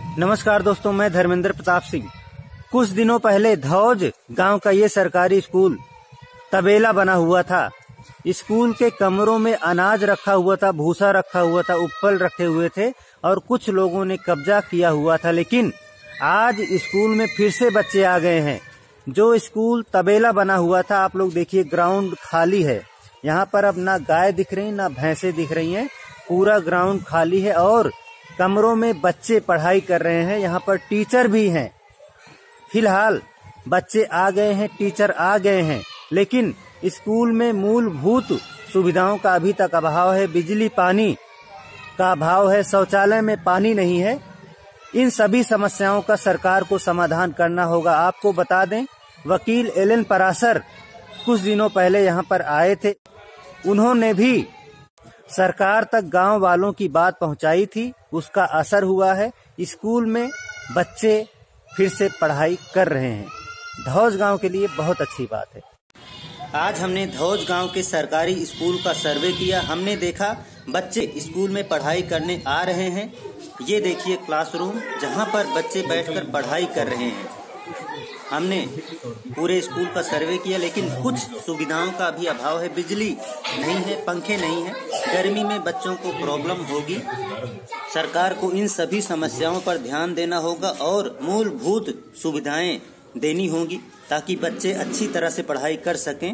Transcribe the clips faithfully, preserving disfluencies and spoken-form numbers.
नमस्कार दोस्तों, मैं धर्मेंद्र प्रताप सिंह। कुछ दिनों पहले धौज गांव का ये सरकारी स्कूल तबेला बना हुआ था। स्कूल के कमरों में अनाज रखा हुआ था, भूसा रखा हुआ था, उपल रखे हुए थे और कुछ लोगों ने कब्जा किया हुआ था। लेकिन आज स्कूल में फिर से बच्चे आ गए हैं। जो स्कूल तबेला बना हुआ था, आप लोग देखिए ग्राउंड खाली है। यहाँ पर अब ना गाय दिख रही ना भैंसे दिख रही हैं, पूरा ग्राउंड खाली है और कमरों में बच्चे पढ़ाई कर रहे हैं। यहाँ पर टीचर भी हैं। फिलहाल बच्चे आ गए हैं, टीचर आ गए हैं, लेकिन स्कूल में मूलभूत सुविधाओं का अभी तक अभाव है। बिजली पानी का अभाव है, शौचालय में पानी नहीं है। इन सभी समस्याओं का सरकार को समाधान करना होगा। आपको बता दें, वकील एल एन पराशर कुछ दिनों पहले यहाँ पर आए थे। उन्होंने भी सरकार तक गांव वालों की बात पहुंचाई थी, उसका असर हुआ है। स्कूल में बच्चे फिर से पढ़ाई कर रहे हैं। धौज गांव के लिए बहुत अच्छी बात है। आज हमने धौज गांव के सरकारी स्कूल का सर्वे किया। हमने देखा बच्चे स्कूल में पढ़ाई करने आ रहे हैं। ये देखिए क्लासरूम, जहां पर बच्चे बैठकर पढ़ाई कर रहे हैं। हमने पूरे स्कूल का सर्वे किया, लेकिन कुछ सुविधाओं का भी अभाव है। बिजली नहीं है, पंखे नहीं है, गर्मी में बच्चों को प्रॉब्लम होगी। सरकार को इन सभी समस्याओं पर ध्यान देना होगा और मूलभूत सुविधाएं देनी होगी ताकि बच्चे अच्छी तरह से पढ़ाई कर सकें।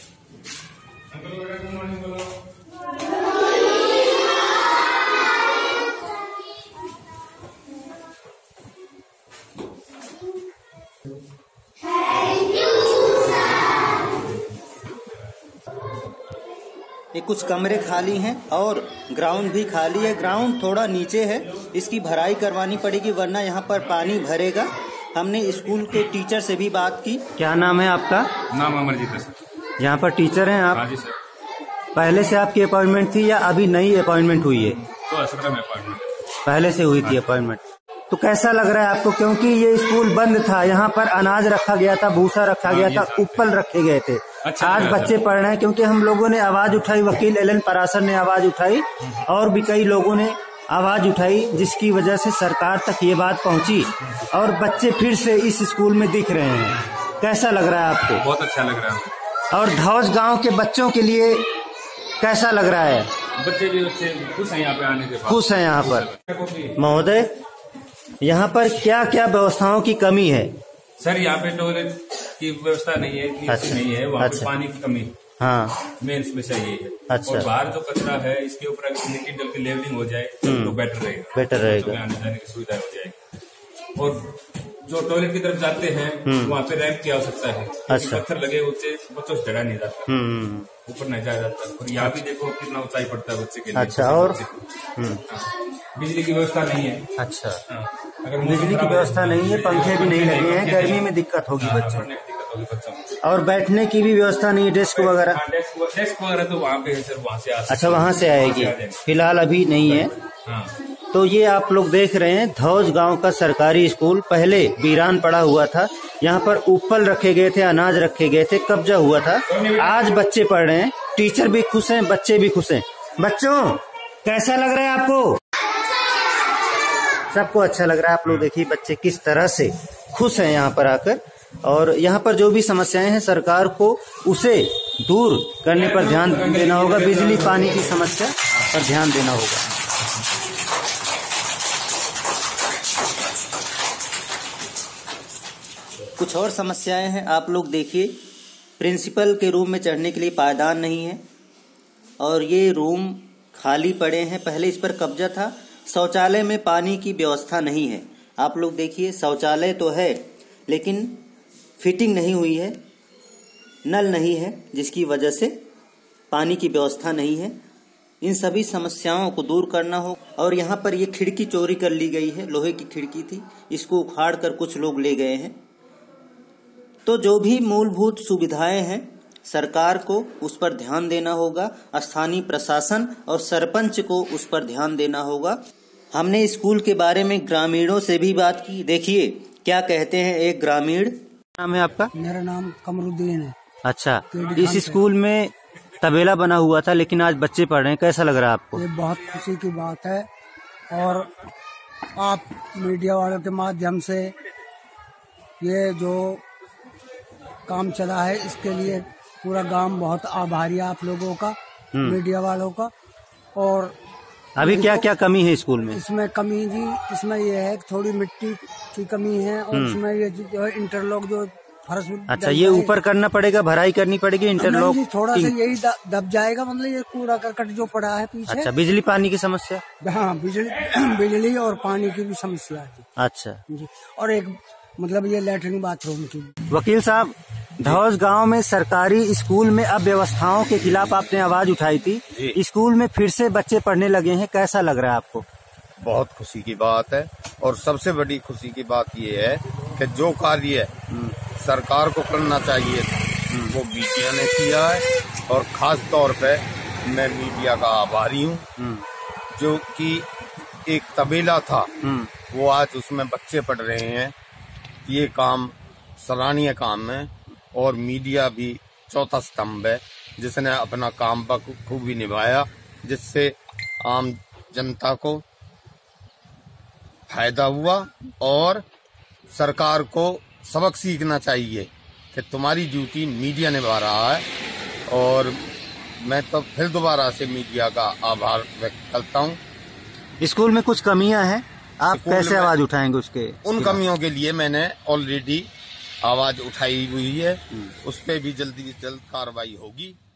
ये कुछ कमरे खाली हैं और ग्राउंड भी खाली है। ग्राउंड थोड़ा नीचे है, इसकी भराई करवानी पड़ेगी वरना यहाँ पर पानी भरेगा। हमने स्कूल के टीचर से भी बात की। क्या नाम है आपका? नाम अमरजीत है सर। यहाँ पर टीचर हैं आप? हाँ जी सर। पहले से आपकी अपॉइंटमेंट थी या अभी नई अपॉइंटमेंट हुई है? तो असर में अपॉइंटमेंट पहले से हुई थी अपॉइंटमेंट। तो कैसा लग रहा है आपको? क्योंकि ये स्कूल बंद था, यहाँ पर अनाज रखा गया था, भूसा रखा गया था, उपल रखे गए थे। अच्छा, आज बच्चे पढ़ रहे हैं क्योंकि हम लोगों ने आवाज उठाई, वकील एल एन पराशर ने आवाज उठाई और भी कई लोगों ने आवाज उठाई, जिसकी वजह से सरकार तक ये बात पहुंची और बच्चे फिर से इस स्कूल में दिख रहे हैं। कैसा लग रहा है आपको? बहुत अच्छा लग रहा है। और धौज गांव के बच्चों के लिए कैसा लग रहा है? बच्चे भी बच्चे खुश हैं यहाँ पे आने के बाद। खुश हैं यहाँ पर। महोदय, यहाँ पर क्या क्या व्यवस्थाओं की कमी है? सर यहाँ पे टॉयलेट की व्यवस्था नहीं है, इतनी अच्छी नहीं है। वहाँ पे पानी की कमी, हाँ, मेन समस्या ये है। अच्छा। और बाहर जो कचरा है इसके ऊपर मिट्टी डल की लेवलिंग हो जाए तो बेटर रहेगा, बेटर रहेगा, आने जाने की सुविधा हो जाएगी। और जो टॉयलेट की तरफ जाते हैं वहाँ पे रैंप की आवश्यकता है। अच्छा। पत्थर लगे होते बच्चों से चढ़ा नहीं जाता, ऊपर नहीं जाया जाता। और यहाँ भी देखो कितना ऊंचाई पड़ता है बच्चे के लिए। अच्छा। और बिजली की व्यवस्था नहीं है। अच्छा, अगर बिजली की व्यवस्था नहीं है, पंखे भी नहीं लगे हैं, गर्मी में दिक्कत होगी बच्चों को। और बैठने की भी व्यवस्था नहीं है, डेस्क वगैरह? डेस्क वगैरह तो वहाँ पे है सर, वहाँ से आ सकते। अच्छा, वहाँ से आएगी, फिलहाल अभी नहीं है। तो ये आप लोग देख रहे हैं धौज गांव का सरकारी स्कूल पहले वीरान पड़ा हुआ था। यहाँ पर उपल रखे गए थे, अनाज रखे गए थे, कब्जा हुआ था। आज बच्चे पढ़ रहे हैं, टीचर भी खुश हैं, बच्चे भी खुश हैं। बच्चों, कैसा लग रहा है आपको? सबको अच्छा लग रहा है। आप लोग देखिए बच्चे किस तरह से खुश हैं यहाँ पर आकर। और यहाँ पर जो भी समस्याएं हैं सरकार को उसे दूर करने पर ध्यान देना होगा। बिजली पानी की समस्या पर ध्यान देना होगा। कुछ और समस्याएं हैं, आप लोग देखिए। प्रिंसिपल के रूम में चढ़ने के लिए पायदान नहीं है और ये रूम खाली पड़े हैं। पहले इस पर कब्जा था। शौचालय में पानी की व्यवस्था नहीं है। आप लोग देखिए, शौचालय तो है लेकिन फिटिंग नहीं हुई है, नल नहीं है, जिसकी वजह से पानी की व्यवस्था नहीं है। इन सभी समस्याओं को दूर करना हो। और यहाँ पर ये खिड़की चोरी कर ली गई है, लोहे की खिड़की थी, इसको उखाड़ कर कुछ लोग ले गए हैं। तो जो भी मूलभूत सुविधाएं हैं सरकार को उस पर ध्यान देना होगा। स्थानीय प्रशासन और सरपंच को उस पर ध्यान देना होगा। हमने स्कूल के बारे में ग्रामीणों से भी बात की। देखिए क्या कहते हैं एक ग्रामीण। नाम है आपका? मेरा नाम कमरुद्दीन है। अच्छा, इस स्कूल में तबेला बना हुआ था लेकिन आज बच्चे पढ़ रहे हैं, कैसा लग रहा है आपको? ये बहुत खुशी की बात है और आप मीडिया वालों के माध्यम से ये जो काम चला है इसके लिए पूरा गांव बहुत आभारी है आप लोगों का, मीडिया वालों का। और अभी क्या क्या कमी है स्कूल में? इसमें कमी जी इसमें ये है कि थोड़ी मिट्टी की कमी है और इसमें ये जो है इंटरलॉक जो फर्श। अच्छा, ये ऊपर करना पड़ेगा, भराई करनी पड़ेगी इंटरलॉक? थोड़ा सा यही दब जाएगा, मतलब ये कूड़ा करकट जो पड़ा है पीछे। अच्छा, बिजली पानी की समस्या? हाँ, बिजली बिजली और पानी की भी समस्या है। अच्छा जी, और एक मतलब ये लैट्रिन बाथरूम की। वकील साहब, धौज गांव में सरकारी स्कूल में अव्यवस्थाओं के खिलाफ आपने आवाज उठाई थी, स्कूल में फिर से बच्चे पढ़ने लगे हैं, कैसा लग रहा है आपको? बहुत खुशी की बात है, और सबसे बड़ी खुशी की बात ये है कि जो कार्य सरकार को करना चाहिए वो मीडिया ने किया है, और खास तौर पे मैं मीडिया का आभारी हूँ। जो कि एक तबेला था वो आज उसमें बच्चे पढ़ रहे हैं, ये काम सराहनीय काम है। और मीडिया भी चौथा स्तंभ है जिसने अपना काम बखूबी निभाया, जिससे आम जनता को फायदा हुआ। और सरकार को सबक सीखना चाहिए कि तुम्हारी ड्यूटी मीडिया निभा रहा है। और मैं तो फिर दोबारा से मीडिया का आभार व्यक्त करता हूँ। स्कूल में कुछ कमियां हैं, आप कैसे आवाज उठाएंगे उसके? उन कमियों के लिए मैंने ऑलरेडी आवाज उठाई हुई है, उस पर भी जल्दी से जल्द कार्रवाई होगी।